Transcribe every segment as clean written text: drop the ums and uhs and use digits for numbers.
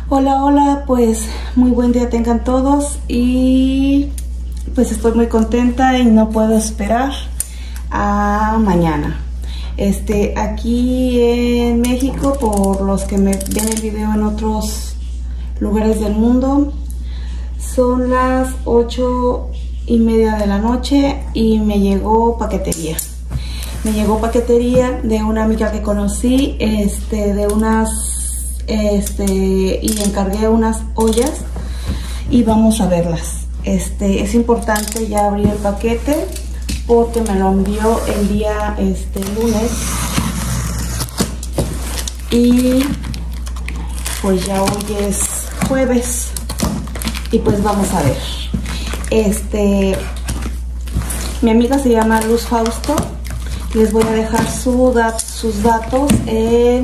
Hola, hola, pues muy buen día tengan todos y pues estoy muy contenta y no puedo esperar a mañana. Aquí en México, por los que me ven el video en otros lugares del mundo, son las 8:30 de la noche y me llegó paquetería. Me llegó paquetería de una amiga que conocí, y encargué unas ollas y vamos a verlas. Es importante ya abrir el paquete porque me lo envió el día lunes y pues ya hoy es jueves y pues vamos a ver. Mi amiga se llama Luz Fausto. Les voy a dejar sus datos en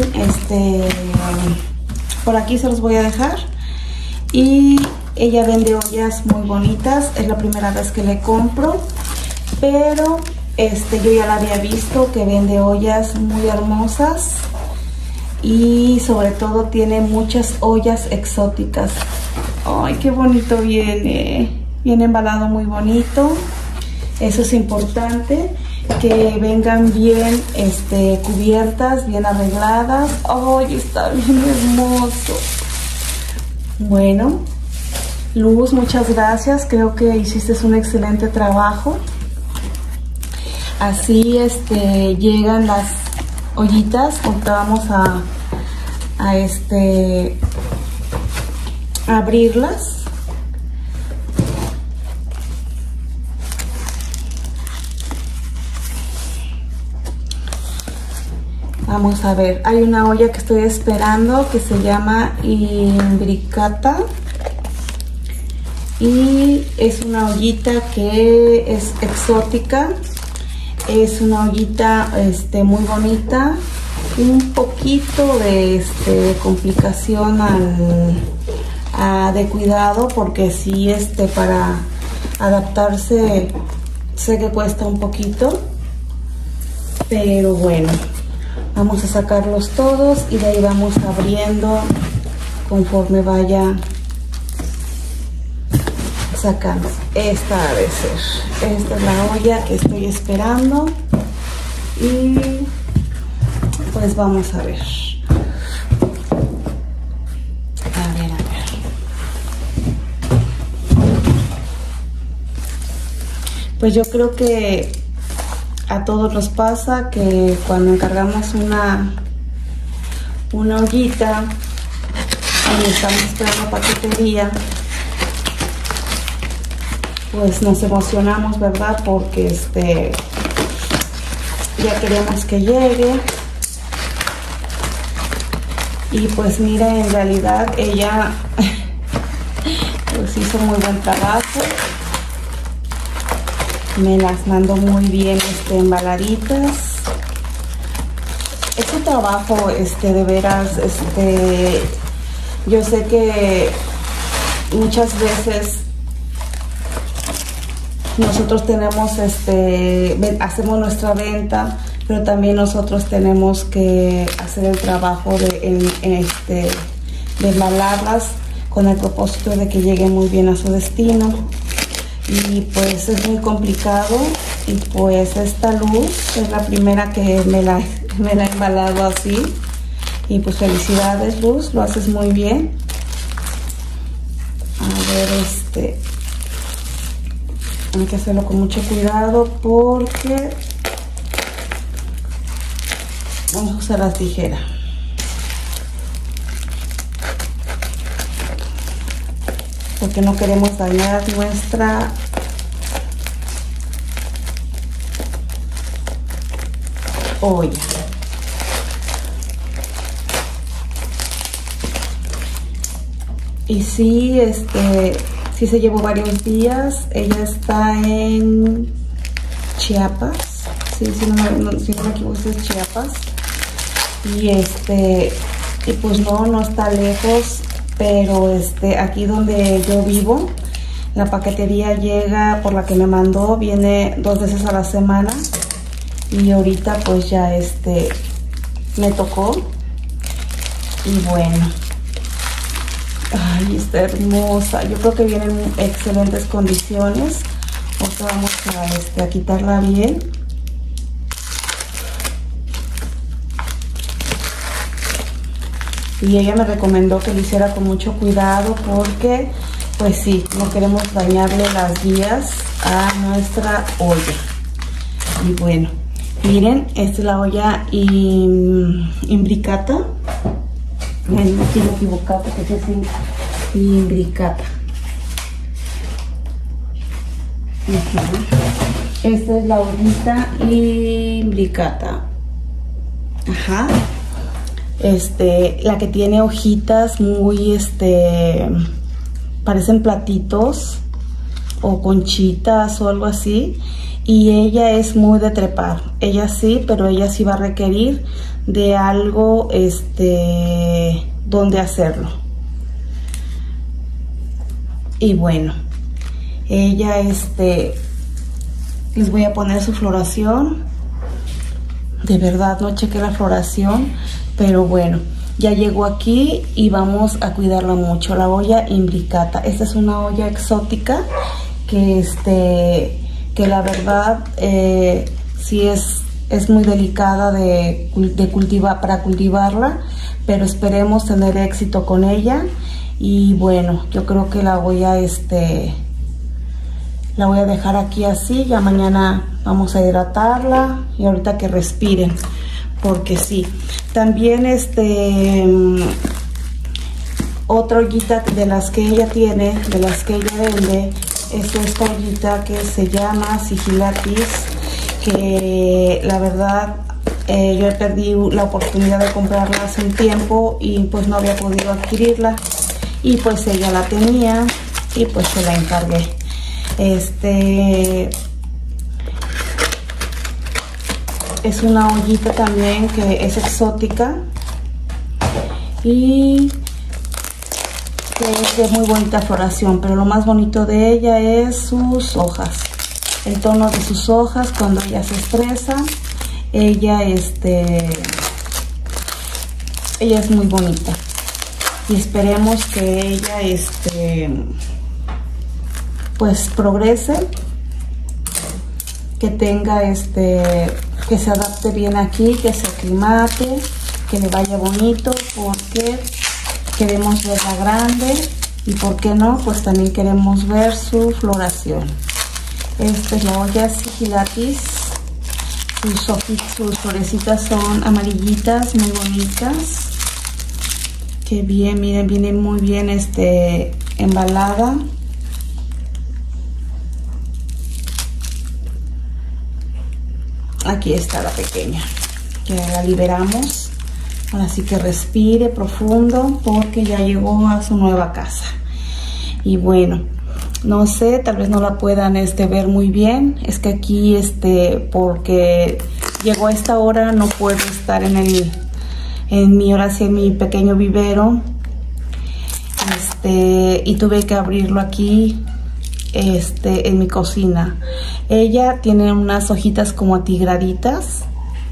por aquí, se los voy a dejar. Y ella vende ollas muy bonitas, es la primera vez que le compro, pero yo ya la había visto que vende ollas muy hermosas y sobre todo tiene muchas ollas exóticas. Ay, qué bonito viene embalado, muy bonito. Eso es importante, que vengan bien cubiertas, bien arregladas. ¡Ay, está bien hermoso! Bueno, Luz, muchas gracias. Creo que hiciste un excelente trabajo. Así llegan las ollitas. Ahorita vamos a abrirlas. Vamos a ver, hay una olla que estoy esperando que se llama imbricata y es una ollita que es exótica, es una ollita muy bonita, un poquito de complicación de cuidado, porque sí para adaptarse sé que cuesta un poquito, pero bueno. Vamos a sacarlos todos y de ahí vamos abriendo conforme vaya sacando. Esta debe ser. Esta es la olla que estoy esperando. Y pues vamos a ver. A ver. Pues yo creo que a todos nos pasa que cuando encargamos una ollita y estamos esperando paquetería, pues nos emocionamos, ¿verdad? Porque ya queremos que llegue. Y pues mira, en realidad ella pues hizo muy buen trabajo. Me las mandó muy bien embaladitas. Es un trabajo de veras, yo sé que muchas veces nosotros tenemos hacemos nuestra venta, pero también nosotros tenemos que hacer el trabajo de embalarlas con el propósito de que lleguen muy bien a su destino. Y pues es muy complicado, y pues esta Luz es la primera que me la ha embalado así, y pues felicidades, Luz, lo haces muy bien. A ver, hay que hacerlo con mucho cuidado porque vamos a usar las tijeras. Porque no queremos dañar nuestra olla. Y sí, sí se llevó varios días. Ella está en Chiapas. Sí, si no me equivoco, es Chiapas. Y pues no está lejos. Pero aquí donde yo vivo, la paquetería llega por la que me mandó, viene 2 veces a la semana. Y ahorita pues ya me tocó. Y bueno, Ay, está hermosa. Yo creo que viene en excelentes condiciones. Ahora vamos a quitarla bien. Y ella me recomendó que lo hiciera con mucho cuidado porque, pues sí, no queremos dañarle las vías a nuestra olla. Y bueno, miren, esta es la olla imbricata. No quiero equivocar porque es imbricata. Esta es la ollita imbricata. Ajá. La que tiene hojitas muy, parecen platitos o conchitas o algo así. Y ella es muy de trepar. Ella sí, pero ella sí va a requerir de algo, donde hacerlo. Y bueno, ella, les voy a poner su floración. De verdad no chequé la floración, pero bueno, ya llegó aquí y vamos a cuidarla mucho. La olla imbricata. Esta es una olla exótica que la verdad sí es muy delicada para cultivarla, pero esperemos tener éxito con ella. Y bueno, yo creo que la voy a dejar aquí así. Ya mañana vamos a hidratarla y ahorita que respiren, porque sí. También otra ollita de las que ella tiene, de las que ella vende, es esta ollita que se llama Sigilatis, que la verdad yo he perdido la oportunidad de comprarla hace un tiempo y pues no había podido adquirirla, y pues ella la tenía y pues se la encargué. Es una ollita también que es exótica y que es de muy bonita floración, pero lo más bonito de ella es sus hojas, el tono de sus hojas. Cuando ella se estresa, ella es muy bonita, y esperemos que ella pues progrese, que tenga que se adapte bien aquí, que se aclimate, que le vaya bonito, porque queremos verla grande y por qué no, pues también queremos ver su floración. Esta es la olla Sigilatis. Sus florecitas son amarillitas, muy bonitas. Qué bien, miren, viene muy bien embalada. Aquí está la pequeña, que la liberamos. Ahora sí que respire profundo porque ya llegó a su nueva casa. Y bueno, no sé, tal vez no la puedan ver muy bien. Es que aquí porque llegó a esta hora, no puedo estar en mi pequeño vivero. Y tuve que abrirlo aquí en mi cocina. Ella tiene unas hojitas como atigraditas,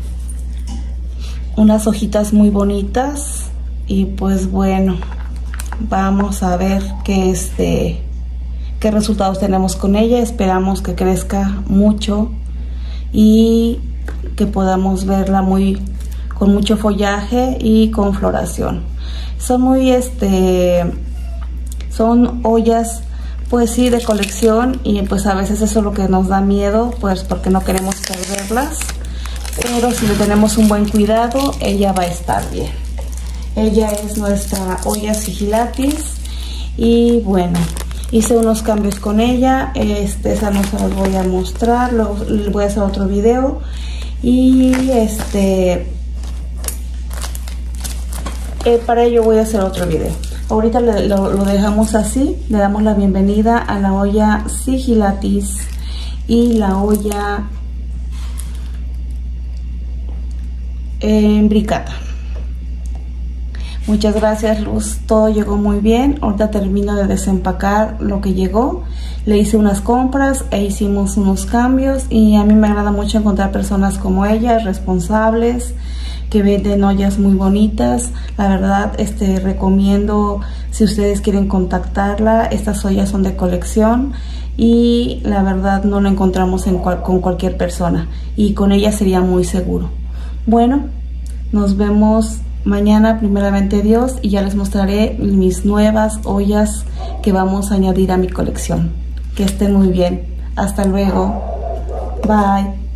unas hojitas muy bonitas, y pues bueno, vamos a ver qué resultados tenemos con ella. Esperamos que crezca mucho y que podamos verla con mucho follaje y con floración. Son muy son ollas, pues sí, de colección, y pues a veces eso es lo que nos da miedo, pues porque no queremos perderlas. Pero si le tenemos un buen cuidado, ella va a estar bien. Ella es nuestra olla Sigilatis. Y bueno, hice unos cambios con ella. Esa no se los voy a mostrar, luego les voy a hacer otro video. Y para ello voy a hacer otro video. Ahorita lo dejamos así. Le damos la bienvenida a la olla Sigilatis y la olla imbricata. Muchas gracias, Luz, todo llegó muy bien. Ahorita termino de desempacar lo que llegó. Le hice unas compras e hicimos unos cambios, y a mí me agrada mucho encontrar personas como ella, responsables, que venden ollas muy bonitas. La verdad, recomiendo, si ustedes quieren contactarla, estas ollas son de colección y la verdad no lo encontramos con cualquier persona, y con ella sería muy seguro. Bueno, nos vemos mañana, primeramente Dios, y ya les mostraré mis nuevas ollas que vamos a añadir a mi colección. Que estén muy bien. Hasta luego. Bye.